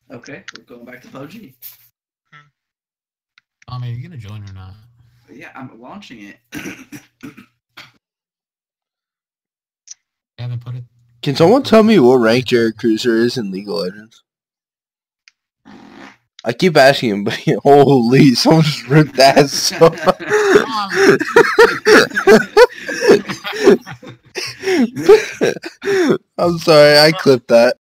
Okay, we're going back to PUBG. Tommy, are you gonna join or not? Yeah, I'm launching it. I haven't put it. Can someone tell me what rank Jared Cruiser is in League of Legends? I keep asking him, but holy, someone just ripped that so. I'm sorry, I clipped that.